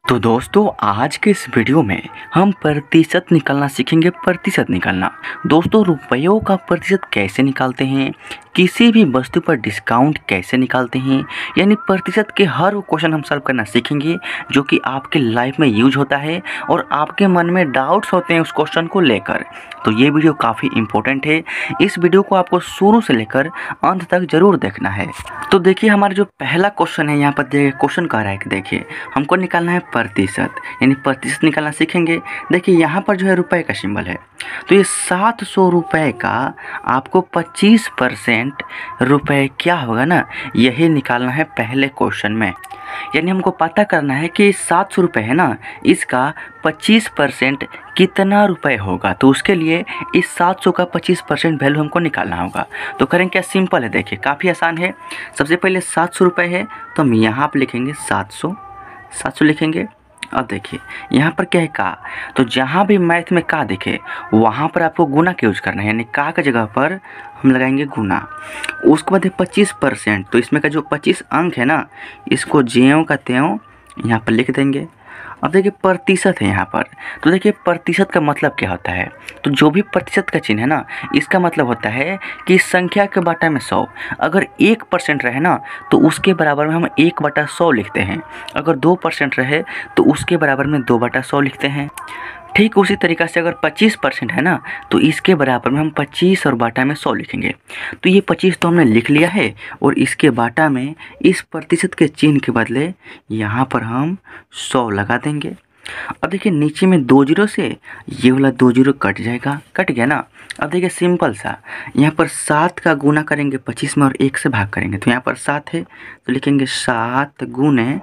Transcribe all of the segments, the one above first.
तो दोस्तों आज के इस वीडियो में हम प्रतिशत निकालना सीखेंगे। प्रतिशत निकालना दोस्तों, रुपयों का प्रतिशत कैसे निकालते हैं, किसी भी वस्तु पर डिस्काउंट कैसे निकालते हैं, यानी प्रतिशत के हर वो क्वेश्चन हम सॉल्व करना सीखेंगे जो कि आपके लाइफ में यूज होता है और आपके मन में डाउट्स होते हैं उस क्वेश्चन को लेकर। तो ये वीडियो काफ़ी इंपॉर्टेंट है, इस वीडियो को आपको शुरू से लेकर अंत तक जरूर देखना है। तो देखिए हमारा जो पहला क्वेश्चन है, यहाँ पर क्वेश्चन कह रहा है कि देखिए हमको निकालना है प्रतिशत, यानी प्रतिशत निकालना सीखेंगे। देखिए यहाँ पर जो है रुपए का सिंबल है, तो ये 700 रुपये का आपको 25% रुपये क्या होगा ना, यही निकालना है पहले क्वेश्चन में। यानी हमको पता करना है कि 700 रुपये है ना, इसका 25% कितना रुपए होगा। तो उसके लिए इस 700 का 25% वैल्यू हमको निकालना होगा। तो करें क्या, सिंपल है, देखिए काफ़ी आसान है। सबसे पहले 700 रुपये है तो हम यहाँ पर लिखेंगे 700 लिखेंगे। अब देखिए यहाँ पर क्या है, का, तो जहाँ भी मैथ में का दिखे वहाँ पर आपको गुना का यूज करना है, यानी का जगह पर हम लगाएंगे गुना। उसके बाद है 25%, तो इसमें का जो 25 अंक है ना, इसको ज्यों का त्यों यहाँ पर लिख देंगे। अब देखिए प्रतिशत है यहाँ पर, तो देखिए प्रतिशत का मतलब क्या होता है, तो जो भी प्रतिशत का चिन्ह है ना, इसका मतलब होता है कि संख्या के बाटा में 100, अगर 1% रहे ना तो उसके बराबर में हम 1/100 लिखते हैं। अगर 2% रहे तो उसके बराबर में 2/100 लिखते हैं। ठीक उसी तरीक़ा से अगर 25% है ना तो इसके बराबर में हम 25 और बाटा में 100 लिखेंगे। तो ये 25 तो हमने लिख लिया है और इसके बाटा में इस प्रतिशत के चिन्ह के बदले यहाँ पर हम 100 लगा देंगे। अब देखिए नीचे में 2 जीरो से ये वाला 2 जीरो कट जाएगा, कट गया ना। अब देखिए सिंपल सा, यहाँ पर 7 का गुना करेंगे 25 में और 1 से भाग करेंगे, तो यहाँ पर 7 है तो लिखेंगे 7 गुने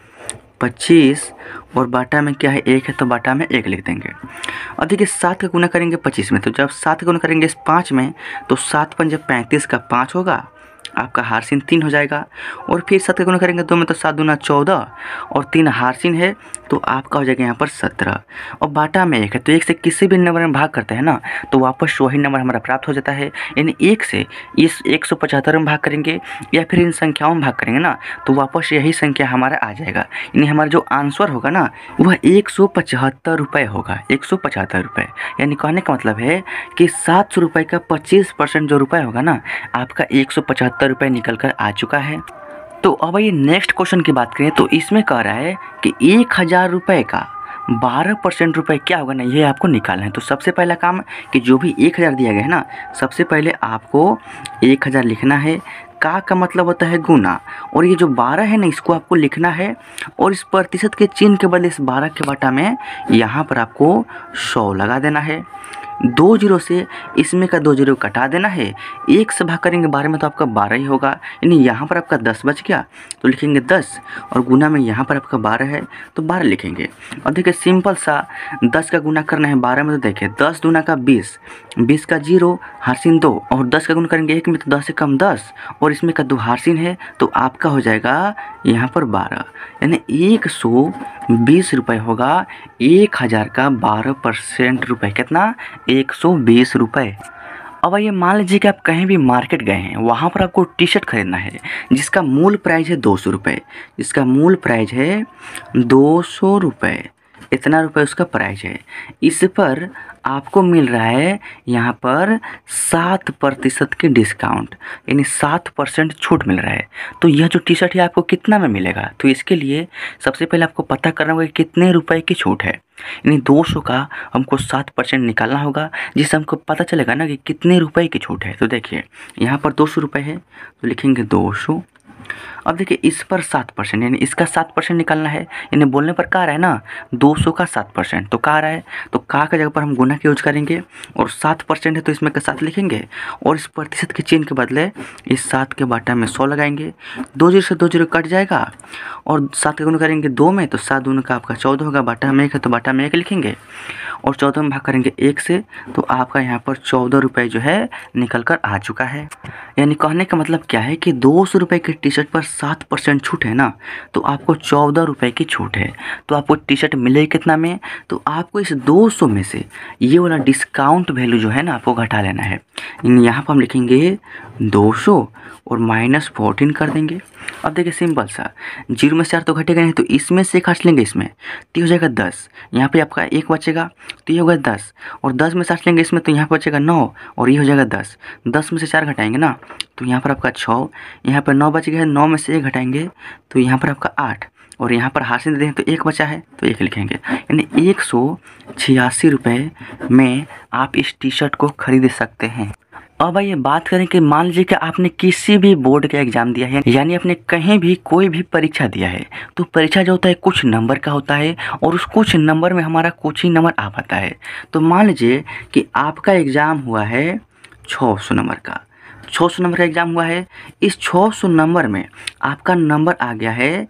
25 और बाटा में क्या है 1 है तो बाटा में 1 लिख देंगे। और देखिए 7 का गुना करेंगे 25 में, तो जब 7 का गुना करेंगे इस 5 में तो 7 पंजे 35 का 5 होगा, आपका हारसीन 3 हो जाएगा। और फिर 7 का गुना करेंगे 2 में तो 7 दूना 14 और 3 हारसीन है तो आपका हो जाएगा यहाँ पर 17 और बाटा में 1 है। तो 1 से किसी भी नंबर में भाग करते हैं ना तो वापस वही नंबर हमारा प्राप्त हो जाता है। यानी 1 से इस 175 में भाग करेंगे या फिर इन संख्याओं में भाग करेंगे ना तो वापस यही संख्या हमारा आ जाएगा। यानी हमारा जो आंसर होगा ना वह 175 रुपये होगा, 175 रुपये। यानी कहने का मतलब है कि 700 रुपये का 25% जो रुपये होगा ना, आपका 175 रुपये निकल कर आ चुका है। तो अब ये नेक्स्ट क्वेश्चन की बात करें तो इसमें कह रहा है कि 1000 रुपये का 12% रुपये क्या होगा ना, ये आपको निकालना है। तो सबसे पहला काम कि जो भी 1000 दिया गया है ना, सबसे पहले आपको 1000 लिखना है। का मतलब होता है गुना, और ये जो 12 है ना इसको आपको लिखना है और इस प्रतिशत के चिन्ह के बदले इस 12 के बाटा में यहाँ पर आपको 100 लगा देना है। 2 जीरो से इसमें का 2 जीरो कटा देना है, 1 से भाग करेंगे 12 में तो आपका 12 ही होगा। यानी यहाँ पर आपका 10 बच गया तो लिखेंगे 10 और गुना में यहाँ पर आपका 12 है तो 12 लिखेंगे। और देखिए सिंपल सा 10 का गुना करना है 12 में, तो देखिए 10 दूना का 20, 20 का 0 हारसीन 2 और 10 का गुना करेंगे 1 में तो 10 से कम 10 और इसमें का 2 हारसीन है तो आपका हो जाएगा यहाँ पर 12। यानी 120 रुपये होगा। 1000 का 12% रुपये कितना, 120 रुपये। अब ये मान लीजिए कि आप कहीं भी मार्केट गए हैं, वहाँ पर आपको टी शर्ट खरीदना है जिसका मूल प्राइस है 200 रुपये, जिसका मूल प्राइस है 200 रुपये, इतना रुपये उसका प्राइस है। इस पर आपको मिल रहा है यहाँ पर 7% की डिस्काउंट, यानी 7% छूट मिल रहा है। तो यह जो टी शर्ट है आपको कितना में मिलेगा, तो इसके लिए सबसे पहले आपको पता करना होगा कि कितने रुपए की छूट है। यानी 200 का हमको 7% निकालना होगा, जिससे हमको पता चलेगा ना कि कितने रुपए की छूट है। तो देखिए यहाँ पर 200 रुपये है तो लिखेंगे 200। अब देखिए इस पर 7%, यानी इसका 7% निकालना है। यानी बोलने पर का आ रहा है ना 200 का 7%, तो का आ रहा है तो का जगह पर हम गुना के यूज करेंगे और 7% है तो इसमें का 7 लिखेंगे और इस प्रतिशत के चिन्ह के बदले इस 7 के बाटा में 100 लगाएंगे। 2 जीरो से 2 जीरो कट जाएगा और 7 का गुना करेंगे 2 में तो 7 दूना का आपका 14 होगा, बाटा में 1 है तो बाटा में 1 लिखेंगे और 14 में भाग करेंगे 1 से तो आपका यहाँ पर 14 रुपये जो है निकल कर आ चुका है। यानी कहने का मतलब क्या है कि 200 रुपये की टी शर्ट पर 7% छूट है ना, तो आपको 14 रुपये की छूट है। तो आपको टी शर्ट मिलेगी कितना में, तो आपको इस 200 में से ये वाला डिस्काउंट वैल्यू जो है ना आपको घटा लेना है। यहाँ पर हम लिखेंगे 200 और -14 कर देंगे। अब देखिए सिंपल सा, 0 में से 4 तो घटेगा नहीं, तो इसमें से काट लेंगे इसमें, तो ये हो जाएगा 10। यहाँ पे आपका 1 बचेगा, तो ये होगा 10, और 10 में से 8 लेंगे इसमें, तो यहाँ पर बचेगा 9 और ये हो जाएगा 10। 10 में से 4 घटाएंगे ना, तो यहाँ पर आपका 6, यहाँ पर 9 बच गया है, 9 में से 1 घटाएंगे तो यहाँ पर आपका 8, और यहाँ पर हाथ से दे दें तो 1 बचा है तो 1 लिखेंगे, यानी 186 रुपये में आप इस टी शर्ट को खरीद सकते हैं। अब आइए बात करें कि मान लीजिए कि आपने किसी भी बोर्ड का एग्ज़ाम दिया है, यानी आपने कहीं भी कोई भी परीक्षा दिया है, तो परीक्षा जो होता है कुछ नंबर का होता है और उस कुछ नंबर में हमारा कुछ ही नंबर आ पाता है। तो मान लीजिए कि आपका एग्ज़ाम हुआ है 600 नंबर का, 600 नंबर का एग्ज़ाम हुआ है। इस 600 नंबर में आपका नंबर आ गया है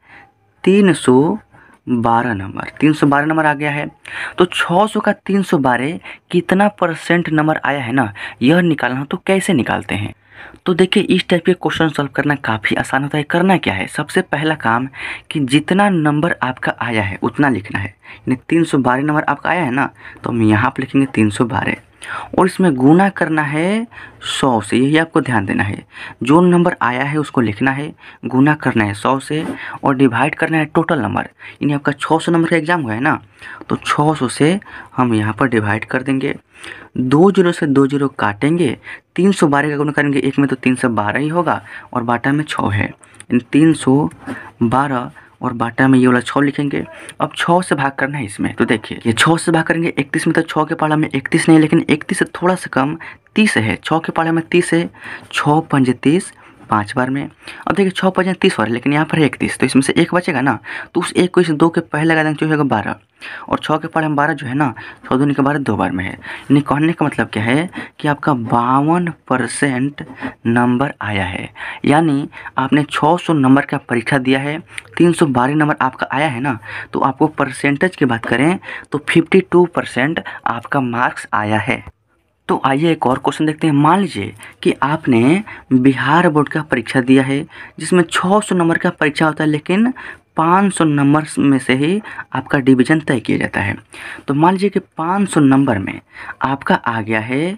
312 नंबर, 312 नंबर आ गया है। तो 600 का 312 कितना % नंबर आया है ना, यह निकालना। तो कैसे निकालते हैं, तो देखिए इस टाइप के क्वेश्चन सॉल्व करना काफ़ी आसान होता है। करना क्या है, सबसे पहला काम कि जितना नंबर आपका आया है उतना लिखना है। यानी 312 नंबर आपका आया है ना, तो हम यहाँ पर लिखेंगे 312 और इसमें गुना करना है 100 से, यही आपको ध्यान देना है। जो नंबर आया है उसको लिखना है, गुना करना है 100 से और डिवाइड करना है टोटल नंबर। यानी आपका 600 नंबर का एग्ज़ाम हुआ है ना, तो 600 से हम यहाँ पर डिवाइड कर देंगे, 2 जीरो से 2 जीरो काटेंगे, 312 का गुना करेंगे 1 में तो 312 ही होगा और बाटा में 6 है, यानी 312 और बाटा में ये वाला 6 लिखेंगे। अब 6 से भाग करना है इसमें, तो देखिए ये 6 से भाग करेंगे 31 में, तो 6 के पाला में 31 नहीं, लेकिन 31 से थोड़ा सा कम 30 है, 6 के पाला में 30 है, 6 पंजे 30 5 बार में। अब देखिए 6 पंजे 30 हो रहा है, लेकिन यहाँ पर है 31, तो इसमें से 1 बचेगा ना, तो उस 1 को इस 2 के पहले लगा देंगे, जो होगा 12, और 6 के पाले में 12 जो है ना, 6 दूनी के 12 2 बार में है। यानी कहने का मतलब क्या है कि आपका 52% नंबर आया है। यानी आपने 600 नंबर का परीक्षा दिया है, 312 नंबर आपका आया है ना, तो आपको परसेंटेज की बात करें तो 52% आपका मार्क्स आया है। तो आइए एक और क्वेश्चन देखते हैं। मान लीजिए कि आपने बिहार बोर्ड का परीक्षा दिया है, जिसमें 600 नंबर का परीक्षा होता है, लेकिन 500 नंबर में से ही आपका डिवीज़न तय किया जाता है। तो मान लीजिए कि 500 नंबर में आपका आ गया है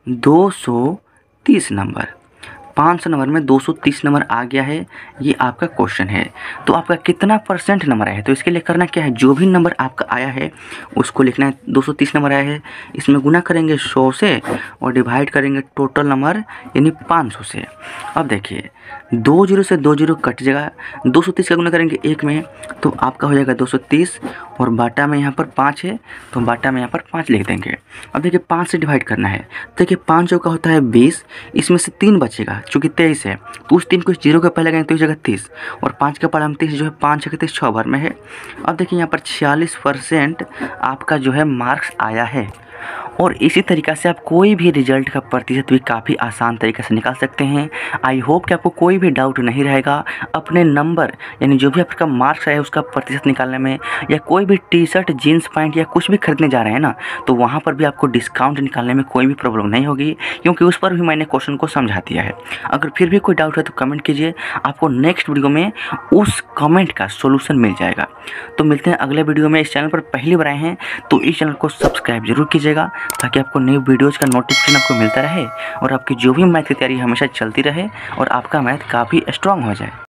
230 नंबर, 500 नंबर में 230 नंबर आ गया है, ये आपका क्वेश्चन है। तो आपका कितना % नंबर आया है, तो इसके लिए करना क्या है, जो भी नंबर आपका आया है उसको लिखना है। 230 नंबर आया है, इसमें गुना करेंगे 100 से और डिवाइड करेंगे टोटल नंबर यानी 500 से। अब देखिए 2 जीरो से 2 जीरो कट जाएगा, 230 का गुना करेंगे 1 में, तो आपका हो जाएगा 230 और बाटा में यहाँ पर 5 है, तो बाटा में यहाँ पर 5 लिख देंगे। अब देखिए 5 से डिवाइड करना है, देखिए 5 का होता है 20, इसमें से 3 बचेगा चूँकि 23 है, तो उस 3 को इस जीरो के पहले लगाएंगे तो इस जगह 30, और 5 का पाला में 30 जो है 5 है 30 6 बार में है। अब देखिए यहाँ पर 46% आपका जो है मार्क्स आया है। और इसी तरीक़ा से आप कोई भी रिजल्ट का प्रतिशत भी काफ़ी आसान तरीके से निकाल सकते हैं। आई होप कि आपको कोई भी डाउट नहीं रहेगा अपने नंबर यानी जो भी आपका मार्क्स आया उसका प्रतिशत निकालने में, या कोई भी टी शर्ट जीन्स पैंट या कुछ भी खरीदने जा रहे हैं ना, तो वहाँ पर भी आपको डिस्काउंट निकालने में कोई भी प्रॉब्लम नहीं होगी, क्योंकि उस पर भी मैंने क्वेश्चन को समझा दिया है। अगर फिर भी कोई डाउट है तो कमेंट कीजिए, आपको नेक्स्ट वीडियो में उस कमेंट का सोल्यूशन मिल जाएगा। तो मिलते हैं अगले वीडियो में। इस चैनल पर पहली बार आए हैं तो इस चैनल को सब्सक्राइब जरूर कीजिएगा, ताकि आपको नई वीडियोज़ का नोटिफिकेशन आपको मिलता रहे और आपकी जो भी मैथ की तैयारी हमेशा चलती रहे और आपका मैथ काफ़ी स्ट्रांग हो जाए।